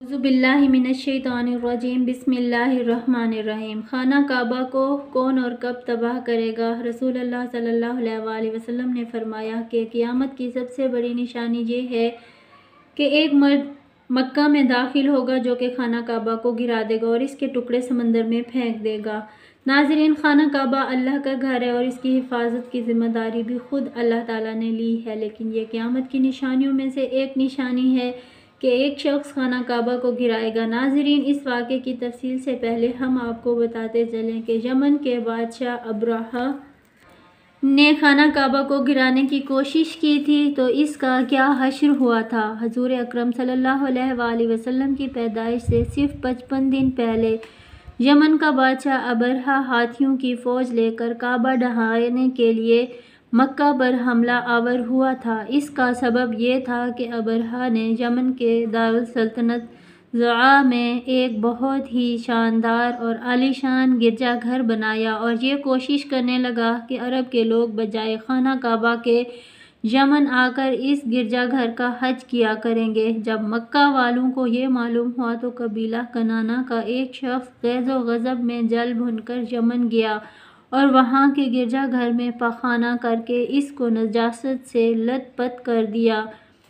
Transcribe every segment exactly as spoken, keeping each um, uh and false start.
औज़ुबिल्लाहिमिनश्शैतानिर्रजीम बिस्मिल्लाहिर्रहमानिर्रहीम। खाना काबा को कौन और कब तबाह करेगा? रसूलुल्लाह सल्लल्लाहु अलैहि वसल्लम ने फरमाया कि क़यामत की सबसे बड़ी निशानी ये है कि एक मर्द मक्का में दाखिल होगा जो कि खाना काबा को गिरा देगा और इसके टुकड़े समंदर में फेंक देगा। नाज़रीन, खाना काबा अल्लाह का घर है और इसकी हिफाजत की ज़िम्मेदारी भी खुद अल्लाह ताला ने ली है, लेकिन ये क़यामत की निशानियों में से एक निशानी है कि एक शख्स खाना काबा को गिराएगा। नाज़रीन, इस वाक़े की तफसील से पहले हम आपको बताते चलें कि यमन के बादशाह अबरहा ने खाना काबा को गिराने की कोशिश की थी, तो इसका क्या हश्र हुआ था। हजूर अकरम सल्लल्लाहु अलैहि वसल्लम की पैदाइश से सिर्फ पचपन दिन पहले यमन का बादशाह अबरहा हाथियों की फ़ौज लेकर काबा ढहाने के लिए मक्का पर हमला आवर हुआ था। इसका सबब ये था कि अबरहा ने यमन के दारुल सल्तनत ज़ुआ में एक बहुत ही शानदार और आलीशान गिरजाघर बनाया और ये कोशिश करने लगा कि अरब के लोग बजाय खाना काबा के यमन आकर इस गिरजाघर का हज किया करेंगे। जब मक्का वालों को ये मालूम हुआ तो कबीला कनाना का एक शख्स गैज़ो गज़ब में जल भुनकर यमन गया और वहाँ के गिरजाघर में पखाना करके इसको नजासत से लथपथ कर दिया।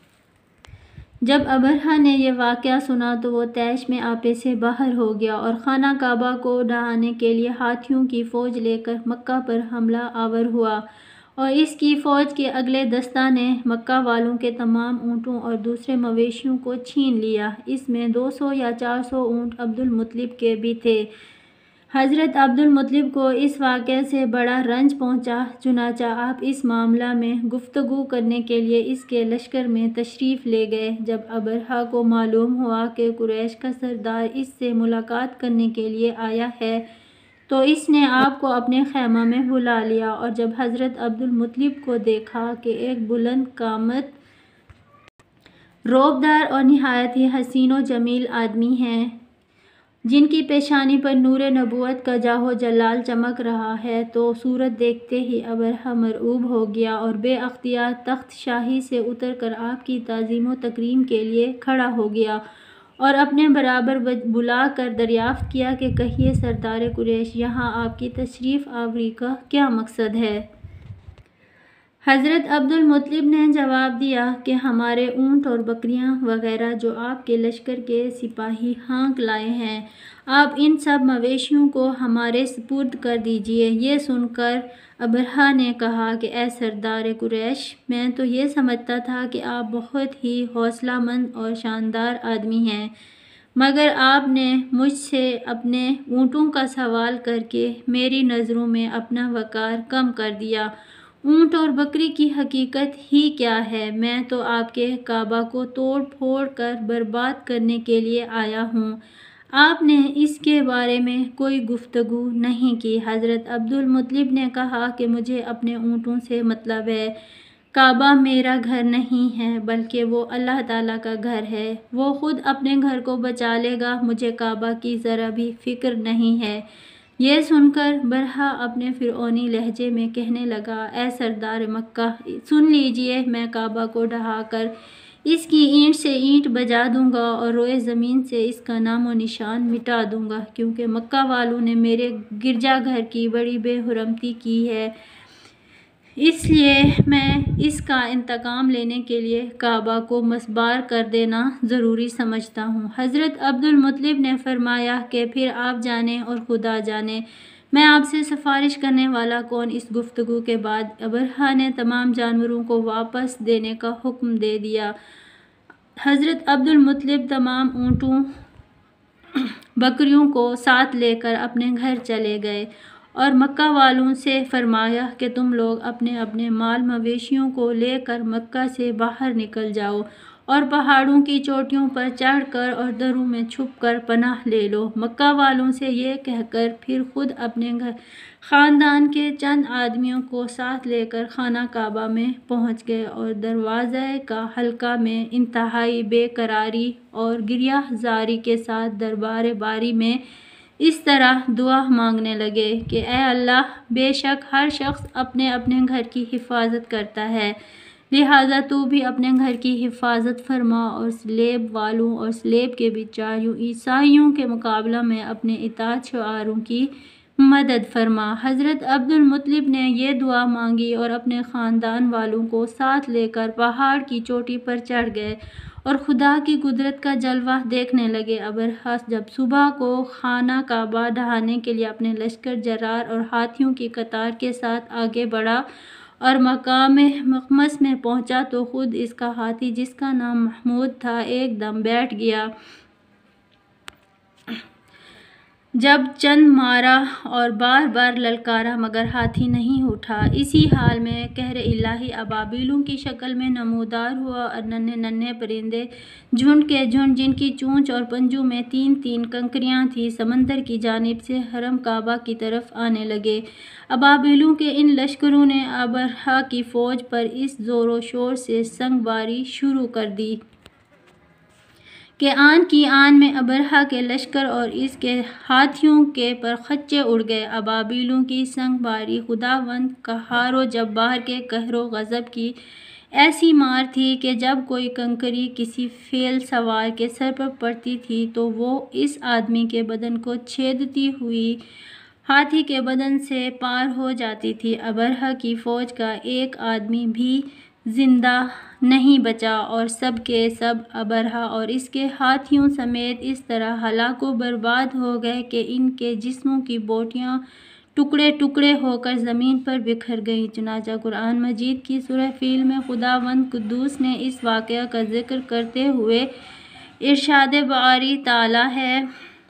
जब अबरहा ने यह वाक़या सुना तो वो तैश में आपे से बाहर हो गया और खाना काबा को ढहाने के लिए हाथियों की फ़ौज लेकर मक्का पर हमला आवर हुआ और इसकी फ़ौज के अगले दस्ता ने मक्का वालों के तमाम ऊँटों और दूसरे मवेशियों को छीन लिया। इसमें दो सौ या चार सौ ऊँट अब्दुल मुत्तलिब के भी थे। हज़रत अब्दुल मुत्तलिब को इस वाक़े से बड़ा रंज पहुँचा, चुनाचा आप इस मामला में गुफ्तगू करने के लिए इसके लश्कर में तशरीफ़ ले गए। जब अबरहा को मालूम हुआ कि कुरैश का सरदार इससे मुलाकात करने के लिए आया है तो इसने आपको अपने खैमा में बुला लिया और जब हज़रत अब्दुल मुत्तलिब को देखा कि एक बुलंद कामत, रौबदार और निहायत ही हसीन व जमील आदमी हैं जिनकी पेशानी पर नूरे नबूवत का जाहो जलाल चमक रहा है, तो सूरत देखते ही अबरहा मरऊब हो गया और बेअख्तियार तख्त शाही से उतरकर आपकी ताज़ीम व तकरीम के लिए खड़ा हो गया और अपने बराबर बुला कर दरियाफ़्त किया कि कहिए सरदार कुरैश, यहाँ आपकी तशरीफ़ आवरी का क्या मकसद है। हज़रत अब्दुल मुत्तलिब ने जवाब दिया कि हमारे ऊँट और बकरियाँ वग़ैरह जो आपके लश्कर के सिपाही हाँक लाए हैं, आप इन सब मवेशियों को हमारे सुपुर्द कर दीजिए। ये सुनकर अबरहा ने कहा कि ए सरदार कुरैश, मैं तो ये समझता था कि आप बहुत ही हौसलामंद और शानदार आदमी हैं, मगर आपने मुझसे अपने ऊँटों का सवाल करके मेरी नज़रों में अपना वक़ार कम कर दिया। ऊँट और बकरी की हकीकत ही क्या है? मैं तो आपके काबा को तोड़ फोड़ कर बर्बाद करने के लिए आया हूँ। आपने इसके बारे में कोई गुफ्तगू नहीं की। हज़रत अब्दुल मुत्तलिब ने कहा कि मुझे अपने ऊँटों से मतलब है। काबा मेरा घर नहीं है, बल्कि वो अल्लाह ताला का घर है। वो ख़ुद अपने घर को बचा लेगा, मुझे काबा की ज़रा भी फ़िक्र नहीं है। ये सुनकर बरहा अपने फ़िरऔनी लहजे में कहने लगा, ए सरदार मक्का, सुन लीजिए, मैं काबा को ढहाकर इसकी ईंट से ईंट बजा दूंगा और रोए ज़मीन से इसका नामो निशान मिटा दूंगा, क्योंकि मक्का वालों ने मेरे गिरजाघर की बड़ी बेहुरमती की है। इसलिए मैं इसका इंतकाम लेने के लिए काबा को मसबार कर देना ज़रूरी समझता हूँ। हज़रत अब्दुल मुत्तलिब ने फरमाया कि फिर आप जाने और खुदा जाने, मैं आपसे सिफारिश करने वाला कौन। इस गुफ्तगू के बाद अबरहा ने तमाम जानवरों को वापस देने का हुक्म दे दिया। हज़रत अब्दुल मुत्तलिब तमाम ऊँटों बकरियों को साथ लेकर अपने घर चले गए और मक्का वालों से फरमाया कि तुम लोग अपने अपने माल मवेशियों को लेकर मक्का से बाहर निकल जाओ और पहाड़ों की चोटियों पर चढ़कर और दरों में छुपकर पनाह ले लो। मक्का वालों से ये कहकर फिर खुद अपने घर ख़ानदान के चंद आदमियों को साथ लेकर खाना काबा में पहुंच गए और दरवाज़े का हल्का में इंतहाई बेकरारी और गिरियाज़ारी के साथ दरबार बारी में इस तरह दुआ मांगने लगे कि ए अल्लाह, बेशक हर शख्स अपने अपने घर की हिफाजत करता है, लिहाजा तू भी अपने घर की हिफाजत फरमा और स्लेब वालों और स्लेब के बिचारियों ईसाइयों के मुकाबला में अपने इताअत शुआरों की मदद फरमा। हज़रत अब्दुल मुत्तलिब ने यह दुआ मांगी और अपने ख़ानदान वालों को साथ लेकर पहाड़ की चोटी पर चढ़ गए और खुदा की कुदरत का जलवा देखने लगे। अबरहा जब सुबह को खाना काबा ढहाने के लिए अपने लश्कर जरार और हाथियों की कतार के साथ आगे बढ़ा और मकाम मकमस में पहुंचा तो खुद इसका हाथी, जिसका नाम महमूद था, एकदम बैठ गया। जब चंद मारा और बार बार ललकारा मगर हाथी नहीं उठा। इसी हाल में कहर इलाही अबाबिलों की शक्ल में नमूदार हुआ और नन्हे नन्हे परिंदे झुंड के झुंड, जिनकी चोंच और पंजों में तीन तीन कंकरियां थीं, समंदर की जानिब से हरम काबा की तरफ आने लगे। अबाबिलों के इन लश्करों ने अबरहा की फ़ौज पर इस ज़ोर शोर से संगबारी शुरू कर दी कि आन की आन में अबरहा के लश्कर और इसके हाथियों के परखच्चे उड़ गए। अबाबिलों की संगबारी खुदावंद कहारो जब्बार के कहरो गज़ब की ऐसी मार थी कि जब कोई कंकरी किसी फेल सवार के सर पर पड़ती थी तो वो इस आदमी के बदन को छेदती हुई हाथी के बदन से पार हो जाती थी। अबरहा की फ़ौज का एक आदमी भी जिंदा नहीं बचा और सब के सब अबरहा और इसके हाथियों समेत इस तरह हलाको बर्बाद हो गए कि इनके जिस्मों की बोटियां टुकड़े टुकड़े होकर ज़मीन पर बिखर गईं। चुनांचे कुरान मजीद की सूरह फील में खुदावंद कुद्दूस ने इस वाक़या का जिक्र करते हुए इरशाद बारी ताला है,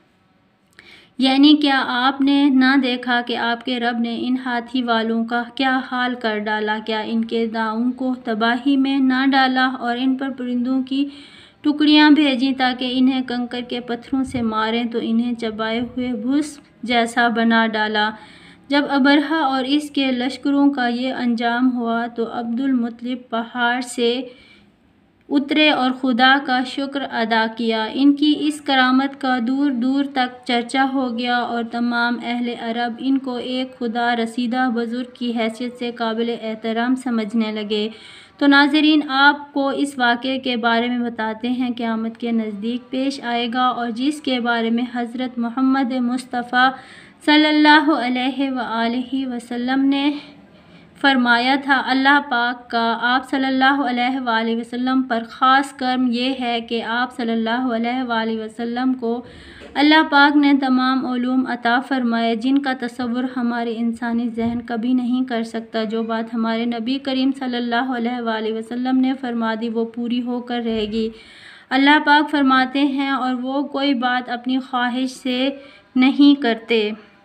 यानी क्या आपने ना देखा कि आपके रब ने इन हाथी वालों का क्या हाल कर डाला? क्या इनके दावों को तबाही में ना डाला और इन पर परिंदों की टुकड़ियां भेजी ताकि इन्हें कंकर के पत्थरों से मारें तो इन्हें चबाए हुए भूस जैसा बना डाला। जब अबरहा और इसके लश्करों का ये अंजाम हुआ तो अब्दुल मुत्तलिब पहाड़ से उतरे और खुदा का शुक्र अदा किया। इनकी इस करामत का दूर दूर तक चर्चा हो गया और तमाम अहले अरब इनको एक खुदा रसीदा बुजुर्ग की हैसियत से काबिल एहतराम समझने लगे। तो नाज़रीन, आपको इस वाक़े के बारे में बताते हैं क़यामत के नज़दीक पेश आएगा और जिसके बारे में हज़रत मोहम्मद मुस्तफ़ा सल्लल्लाहु अलैहि वसल्लम ने फरमाया था। अल्लाह पाक का आप सल्लल्लाहु अलैहि वसल्लम पर ख़ास कर्म यह है कि आप सल्लल्लाहु अलैहि वसल्लम को अल्लाह पाक ने तमाम उलूम अता फ़रमाए जिनका तसव्वुर हमारे इंसानी जहन कभी नहीं कर सकता। जो बात हमारे नबी करीम सल्लल्लाहु अलैहि वसल्लम ने फरमा दी वो पूरी होकर रहेगी। अल्लाह पाक फरमाते हैं और वो कोई बात अपनी ख्वाहिश से नहीं करते,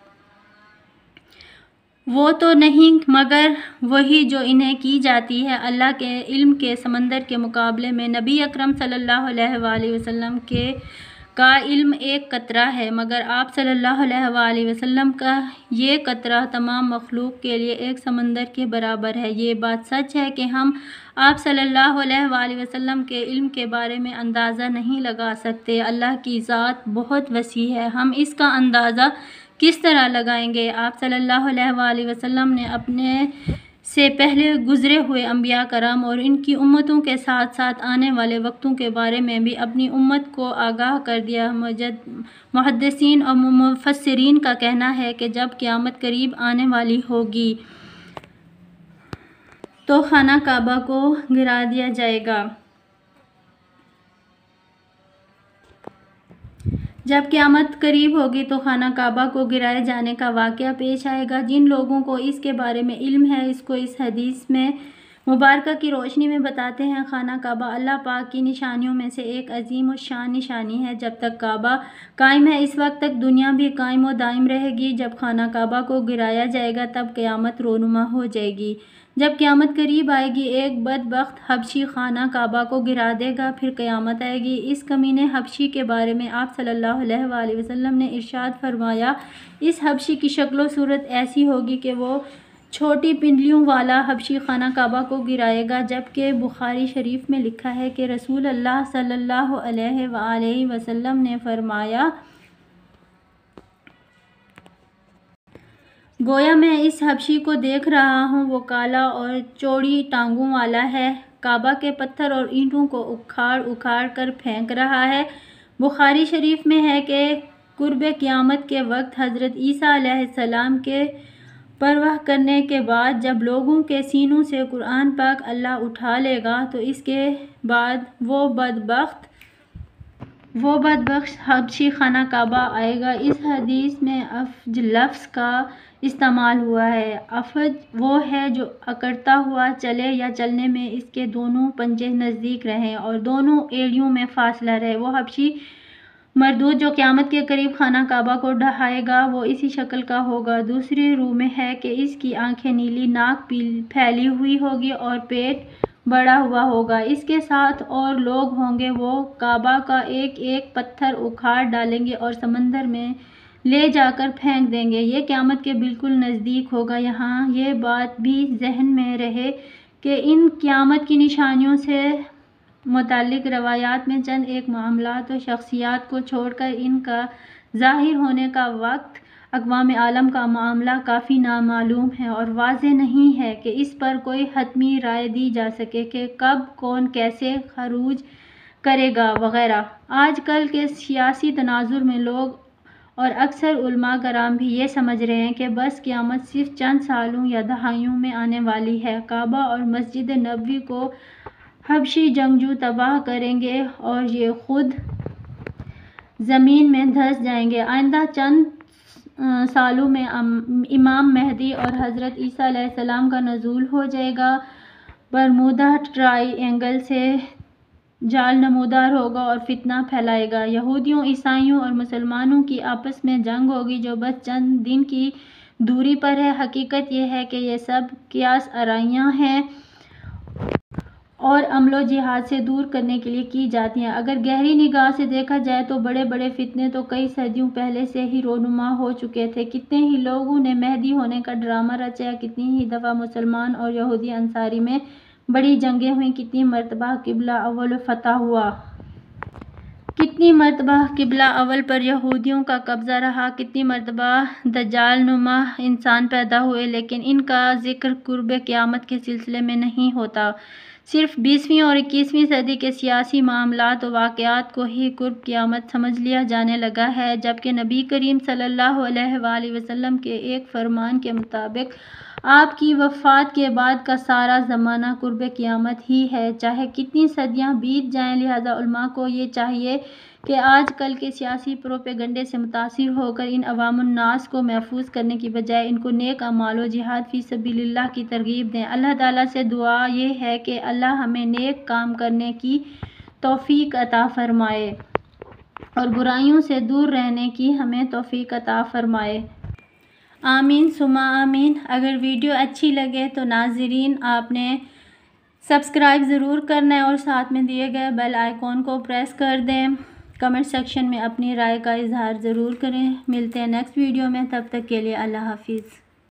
वो तो नहीं मगर वही जो इन्हें की जाती है। अल्लाह के इल्म के समंदर के मुकाबले में नबी अकरम सल्लल्लाहु अलैहि वसल्लम के का इल्म एक कतरा है, मगर आप सल्लल्लाहु अलैहि वसल्लम का ये कतरा तमाम मखलूक के लिए एक समंदर के बराबर है। ये बात सच है कि हम आप सल्लल्लाहु अलैहि वसल्लम के इल्म के बारे में अंदाज़ा नहीं लगा सकते। अल्लाह की ज़ात बहुत वसी है, हम इसका अंदाज़ा किस तरह लगाएंगे? आप सल्लल्लाहु अलैहि वसल्लम ने अपने से पहले गुज़रे हुए अंबिया कराम और इनकी उम्मतों के साथ साथ आने वाले वक्तों के बारे में भी अपनी उम्मत को आगाह कर दिया। मुहद्दिसीन और मुफस्सिरीन का कहना है कि जब क़यामत करीब आने वाली होगी तो खाना काबा को गिरा दिया जाएगा। जब क़यामत करीब होगी तो खाना काबा को गिराए जाने का वाक़या पेश आएगा। जिन लोगों को इसके बारे में इल्म है इसको इस हदीस में मुबारका की रोशनी में बताते हैं। खाना काबा अल्लाह पाक की निशानियों में से एक अजीम और शान निशानी है। जब तक काबा कायम है इस वक्त तक दुनिया भी कायम और दायम रहेगी। जब खाना काबा को गिराया जाएगा तब क़यामत रोनुमा हो जाएगी। जब क़यामत करीब आएगी एक बदबख्त हबशी खाना काबा को गिरा देगा, फिर क़यामत आएगी। इस कमीने हबशी के बारे में आप सल्लल्लाहु अलैहि वसल्लम ने इरशाद फरमाया, इस हबशी की शक्ल सूरत ऐसी होगी कि वो छोटी पिंडलियों वाला हबशी खाना काबा को गिराएगा। जबकि बुखारी शरीफ में लिखा है कि रसूल अल्लाह सल्लल्लाहु अलैहि वसल्लम ने फरमाया, गोया मैं इस हबशी को देख रहा हूँ, वो काला और चौड़ी टांगों वाला है, काबा के पत्थर और ईंटों को उखाड़ उखाड़ कर फेंक रहा है। बुखारी शरीफ में है कि कुर्ब क़यामत के वक्त हज़रत ईसा अलैहिस्सलाम के परवाह करने के बाद जब लोगों के सीनों से कुरान पाक अल्लाह उठा लेगा तो इसके बाद वो बदबख्त वो बदबख्श हबशी खाना काबा आएगा। इस हदीस में अफज लफ्ज़ का इस्तेमाल हुआ है। अफज वो है जो अकड़ता हुआ चले या चलने में इसके दोनों पंजे नज़दीक रहें और दोनों एड़ियों में फासला रहे। वो हबशी मरदूद जो क़यामत के करीब खाना काबा को ढहाएगा वो इसी शक्ल का होगा। दूसरी रूह में है कि इसकी आंखें नीली, नाक फैली हुई होगी और पेट बड़ा हुआ होगा। इसके साथ और लोग होंगे। वो काबा का एक एक पत्थर उखाड़ डालेंगे और समंदर में ले जाकर फेंक देंगे। ये क़यामत के बिल्कुल नज़दीक होगा। यहाँ ये बात भी जहन में रहे कि इन क़यामत की निशानियों से मुताल्लिक़ रवायात में चंद एक मामलात और शख्सियात को छोड़कर इनका ज़ाहिर होने का वक्त अक़वाम आलम का मामला काफ़ी नामालूम है और वाज़ेह नहीं है कि इस पर कोई हतमी राय दी जा सके कि कब कौन कैसे खरूज करेगा वग़ैरह। आजकल के सियासी तनाज़ुर में लोग और अक्सर उलमा कराम भी ये समझ रहे हैं कि बस क़यामत सिर्फ चंद सालों या दहाइयों में आने वाली है। काबा और मस्जिद नबवी को हबशी जंगजू तबाह करेंगे और ये खुद ज़मीन में धंस जाएंगे। आइंदा चंद सालों में इमाम मेहदी और हज़रत ईसा अलैहिस्सलाम का नज़ूल हो जाएगा। बरमूदा ट्रायंगल से जाल नमूदार होगा और फितना फैलाएगा। यहूदियों, ईसाइयों और मुसलमानों की आपस में जंग होगी जो बस चंद दिन की दूरी पर है। हकीकत यह है कि ये सब कियास आराइयाँ हैं और अमलो जिहाद से दूर करने के लिए की जाती हैं। अगर गहरी निगाह से देखा जाए तो बड़े बड़े फितने तो कई सदियों पहले से ही रोनुमा हो चुके थे। कितने ही लोगों ने मेहदी होने का ड्रामा रचाया, कितनी ही दफ़ा मुसलमान और यहूदी अंसारी में बड़ी जंगें हुई, कितनी मरतबा किबला अव्वल फतह हुआ, कितनी मरतबा किबला अव्वल पर यहूदियों का कब्ज़ा रहा, कितनी मरतबा दज्जाल नुमा इंसान पैदा हुए, लेकिन इनका जिक्र कुर्ब क़यामत के सिलसिले में नहीं होता। सिर्फ बीसवीं और इक्कीसवीं सदी के सियासी मामलात और वाक़यात को ही कुर्ब क़यामत समझ लिया जाने लगा है, जबकि नबी करीम सल्लल्लाहु अलैहि वसल्लम के एक फरमान के मुताबिक आपकी वफ़ात के बाद का सारा ज़माना कुर्ब क़यामत ही है, चाहे कितनी सदियाँ बीत जाएं। लिहाजा उलमा को ये चाहिए कि आजकल के सियासी प्रोपेगंडे से मुतासिर होकर इन अवामुन्नास को महफूज करने की बजाय इनको नेक अमाल व जिहाद फ़ी सबीलिल्लाह की तरगीब दें। अल्लाह ताला से दुआ ये है कि अल्लाह हमें नेक काम करने की तौफ़ीक अता फ़रमाए और बुराइयों से दूर रहने की हमें तौफ़ीक अता फ़रमाए। आमीन सुमा आमीन। अगर वीडियो अच्छी लगे तो नाज़रीन आपने सब्सक्राइब ज़रूर करना है और साथ में दिए गए बेल आइकॉन को प्रेस कर दें। कमेंट सेक्शन में अपनी राय का इजहार ज़रूर करें। मिलते हैं नेक्स्ट वीडियो में, तब तक के लिए अल्लाह हाफिज़।